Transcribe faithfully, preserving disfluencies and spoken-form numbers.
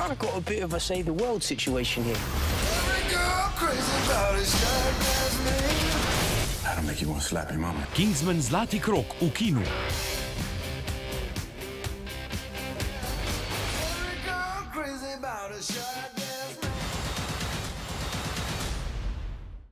kind of got a bit of a save the world situation here. That'll make you want to slap your mama. Kingsman Zlati Krog v Kinu. Crazy about a shot.